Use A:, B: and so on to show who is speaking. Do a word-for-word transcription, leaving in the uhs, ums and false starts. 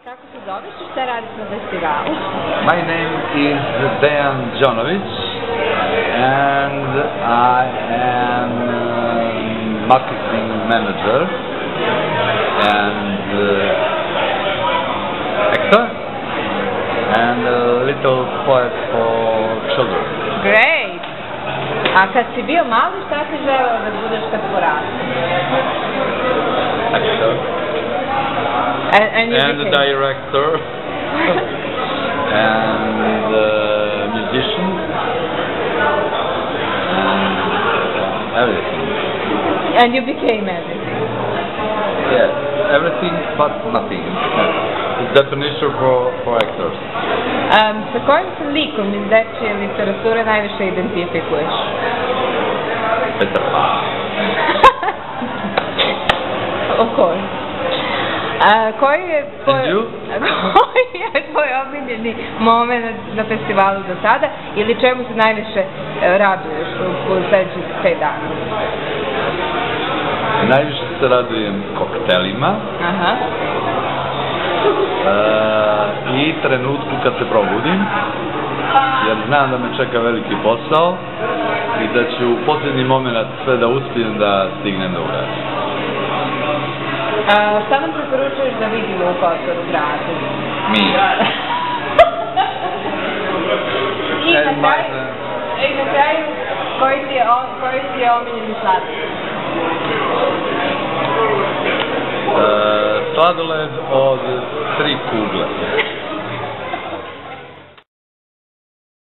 A: Kako se zoveš i šta radiš na festivalu?
B: My name is Dejan Đonović and I am uh, marketing manager and uh, actor and a little poet for children.
A: Great! A kad si bio mali, šta si želeo da budeš kad porastiš?
B: Actor.
A: And, and, you
B: and a director and uh, musician and everything.
A: And you became everything.
B: Yes, everything but nothing. The definition for, for actors.
A: Um, sa kojim se likom iz dečije literature najviše identifikuješ?
B: Peter Pan.
A: Of course. A, koji je tvoj, koji je tvoj omiljeni moment na festivalu do sada ili čemu se najviše raduješ u, u sledećih pet dana?
B: Najviše se radujem koktelima.
A: Aha.
B: E, i trenutku kad se probudim, jer znam da me čeka veliki posao i da ću u posljednji moment sve da uspijem da stignem da uradim.
A: A, šta nam preporučuješ da vidimo u Kotoru gradu?
B: Mi.
A: I na kraju, i na kraju koji ti je, koji ti je omiljeni sladoled?
B: E, sladoled od tri kugle.